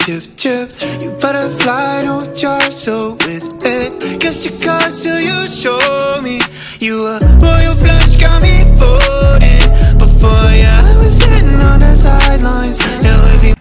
chip, chip. You better fly, don't drive so with it. Guess your cards till you show me you a royal flush, got me folding. Before, yeah, I was sitting on the sidelines. Now if you